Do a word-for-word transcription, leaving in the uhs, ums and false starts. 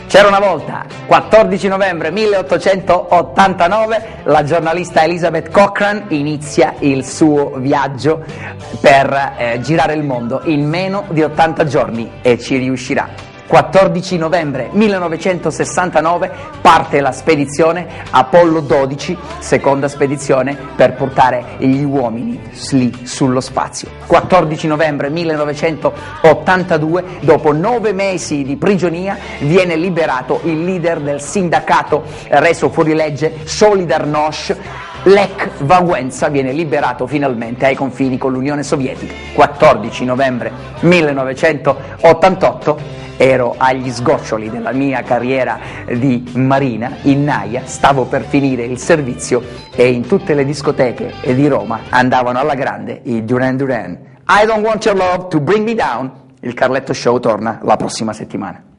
C'era una volta, quattordici novembre milleottocentottantanove, la giornalista Elizabeth Cochran inizia il suo viaggio per eh, girare il mondo in meno di ottanta giorni e ci riuscirà. quattordici novembre millenovecentosessantanove parte la spedizione Apollo dodici, seconda spedizione per portare gli uomini lì sullo spazio. quattordici novembre millenovecentottantadue, dopo nove mesi di prigionia, viene liberato il leader del sindacato reso fuorilegge Solidarność, Lech Wałęsa, viene liberato finalmente ai confini con l'Unione Sovietica. quattordici novembre millenovecentottantotto, ero agli sgoccioli della mia carriera di marina in naia, stavo per finire il servizio e in tutte le discoteche di Roma andavano alla grande i Duran Duran. I don't want your love to bring me down. Il Carletto Show torna la prossima settimana.